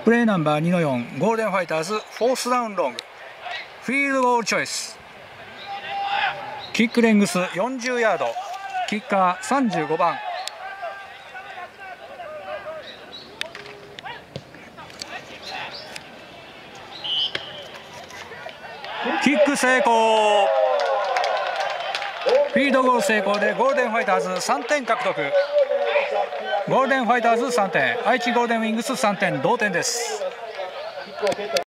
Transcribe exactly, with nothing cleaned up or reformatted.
プレーナンバーにのよん、ゴールデンファイターズフォースダウンロング、フィールドゴールチョイス、キックレングスよんじゅうヤード、キッカーさんじゅうごばん。キック成功。フィールドゴール成功でゴールデンファイターズさんてん獲得。ゴールデンファイターズさんてん、愛知ゴールデンウィングスさんてん、同点です。